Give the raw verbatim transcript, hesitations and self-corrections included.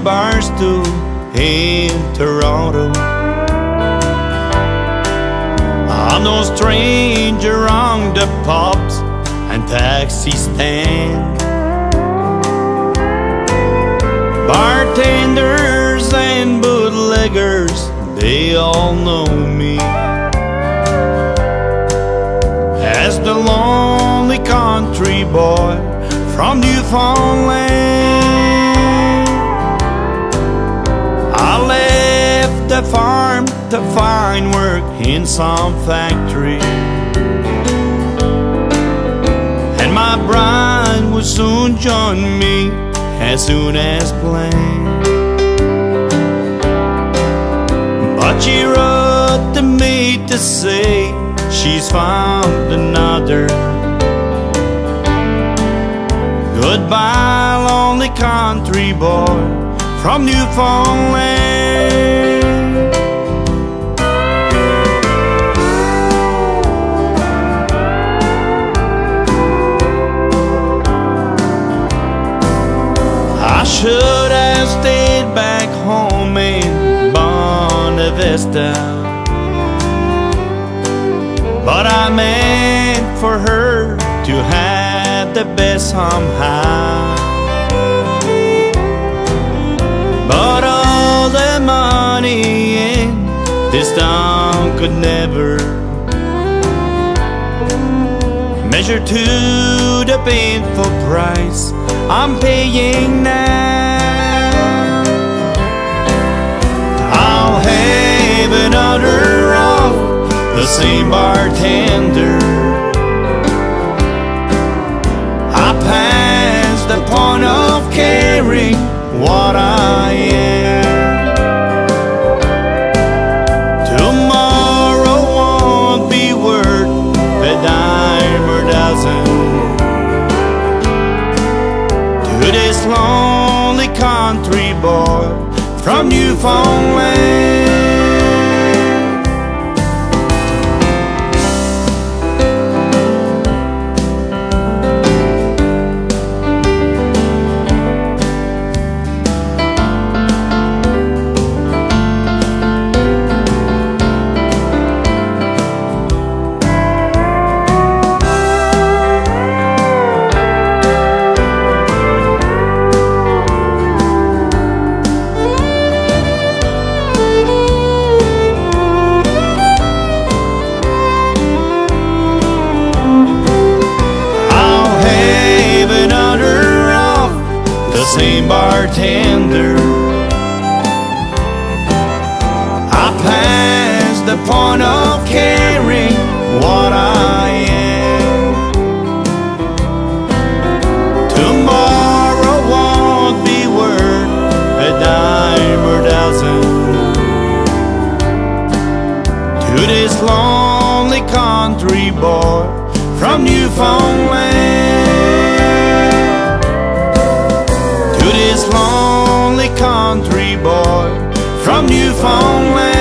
bar stool in Toronto. I'm no stranger on the pubs and taxi stand. Bartenders and bootleggers, they all know me as the lonely country boy from Newfoundland. I left the farm to find work in some factory, and my bride would soon join me as soon as planned. But she wrote to me to say she's found another. Goodbye, lonely country boy from Newfoundland. I should have stayed back home in Bonne Vista, but I meant for her to have the best somehow. But all the money in this town could never measure to the painful price I'm paying now. I'll have another of the same bartender. I passed the point of caring what I am. Tomorrow won't be worth a dime or dozen to this lonely country boy from Newfoundland. Same bartender. I passed the point of caring what I am. Tomorrow won't be worth a dime or dozen to this lonely country boy from Newfoundland. This lonely country boy from Newfoundland.